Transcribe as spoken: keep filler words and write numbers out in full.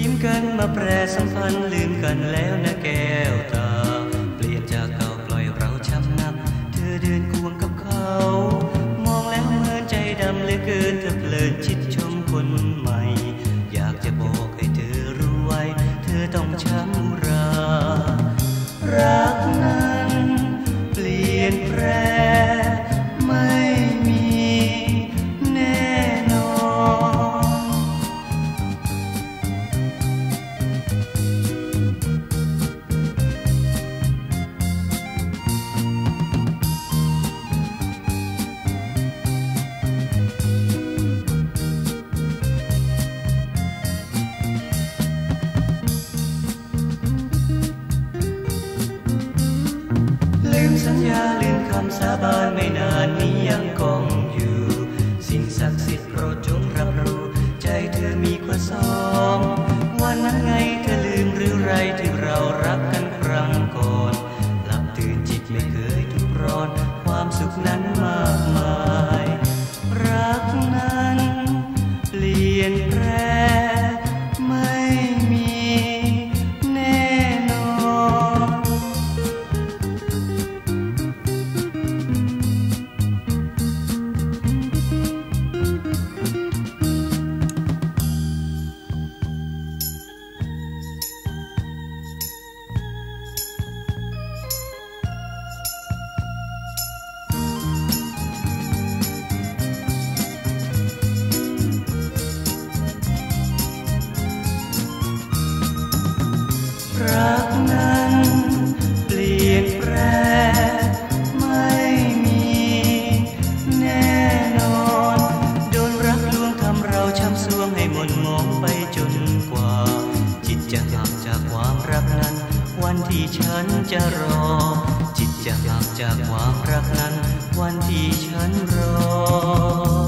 ยิ้มกันมาแปรสัมพันธ์ลืมกันแล้วนะแก้วตาเปลี่ยนจากเก่าปล่อยเราช้ำนักเธอเดินควงกับเขามองแล้วเหมือนใจดำเหลือเกินเธอเพลินชิดชมคนใหม่อยากจะบอกให้เธอรู้ไว้เธอต้องช้ำรารักนั้นเปลี่ยนแปรไม่มีแน่นอนลืมสัญญาลืมคำสาบานไม่นานนี้ยังคงอยู่สิ่งศักดิ์สิทธิ์โปรดจงรับรู้ใจเธอมีกว่าสองวันนั้นไงเธอลืมหรือไรที่เรารักกันครั้งก่อนหลับตื่นจิตไม่เคยทุกข์ร้อนความสุขนั้นมากมายรักนั้นเปลี่ยนแปรไม่มีแน่นอนรักนั้นเปลี่ยนแปรไม่มีแน่นอนโดนรักลวงทำเราช้ำสวงให้หม่นหมองไปจนกว่าจิตจะหักจากความรักนั้นวันที่ฉันจะรอจิตจะหักจากความรักนั้นวันที่ฉันรอ